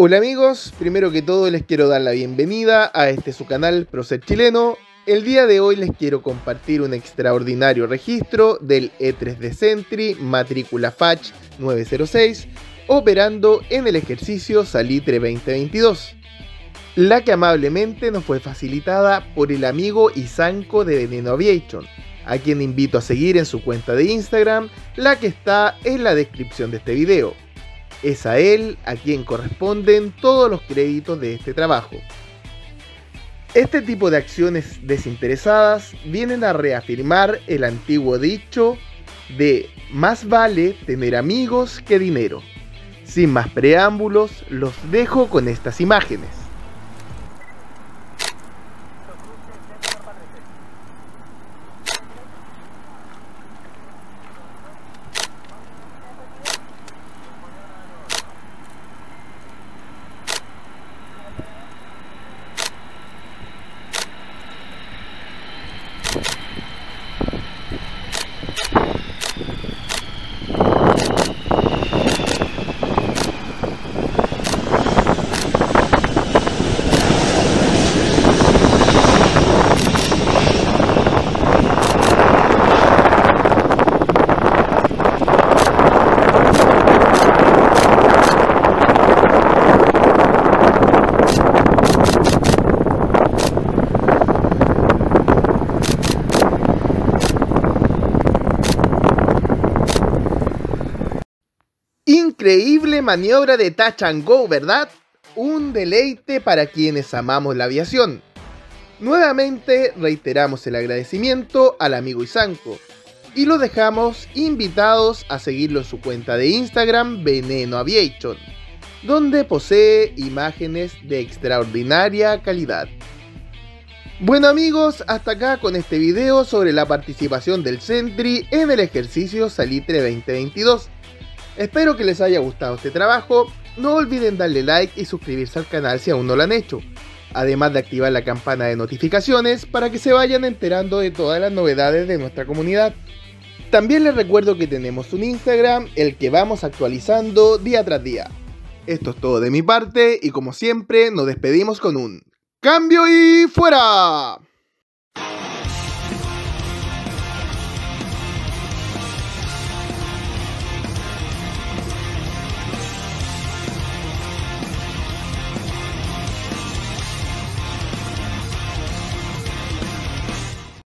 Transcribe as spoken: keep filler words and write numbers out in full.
Hola amigos, primero que todo les quiero dar la bienvenida a este su canal Procer Chileno. El día de hoy les quiero compartir un extraordinario registro del E tres de Sentry matrícula F A Ch nueve cero seis operando en el ejercicio Salitre veinte veintidós, la que amablemente nos fue facilitada por el amigo Isanco de Veneno Aviation, a quien invito a seguir en su cuenta de Instagram, la que está en la descripción de este video. Es a él a quien corresponden todos los créditos de este trabajo. Este tipo de acciones desinteresadas vienen a reafirmar el antiguo dicho de más vale tener amigos que dinero. Sin más preámbulos, los dejo con estas imágenes. Increíble maniobra de Touch and Go, ¿verdad? Un deleite para quienes amamos la aviación. Nuevamente reiteramos el agradecimiento al amigo Isanco y los dejamos invitados a seguirlo en su cuenta de Instagram Veneno Aviation, donde posee imágenes de extraordinaria calidad. Bueno amigos, hasta acá con este video sobre la participación del Sentry en el ejercicio Salitre veinte veintidós. Espero que les haya gustado este trabajo. No olviden darle like y suscribirse al canal si aún no lo han hecho, además de activar la campana de notificaciones para que se vayan enterando de todas las novedades de nuestra comunidad. También les recuerdo que tenemos un Instagram, el que vamos actualizando día tras día. Esto es todo de mi parte y como siempre nos despedimos con un ¡cambio y fuera!